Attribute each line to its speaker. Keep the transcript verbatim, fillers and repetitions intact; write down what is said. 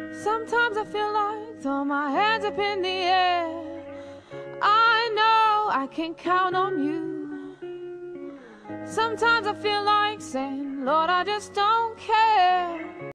Speaker 1: Sometimes I feel like throw my hands up in the air. I know I can count on you. Sometimes I feel like saying, Lord, I just don't care.